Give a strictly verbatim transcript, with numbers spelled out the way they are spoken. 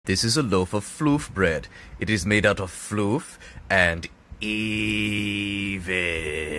This is a loaf of FLOOF bread. It is made out of FLOOF and evil.